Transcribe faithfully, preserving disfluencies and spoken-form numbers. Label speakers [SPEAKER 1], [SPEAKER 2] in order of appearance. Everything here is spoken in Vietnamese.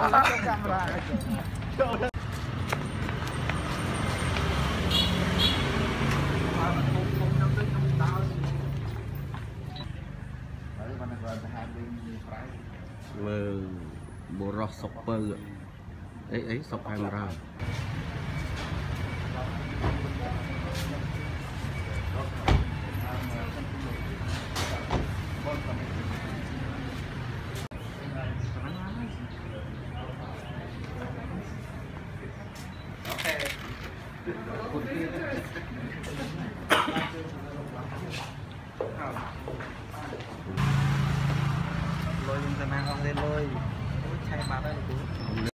[SPEAKER 1] bộ rò sọc bơ ấy ấy sọc hai ra lôi chúng ta mang không lên lôi chạy bà đây là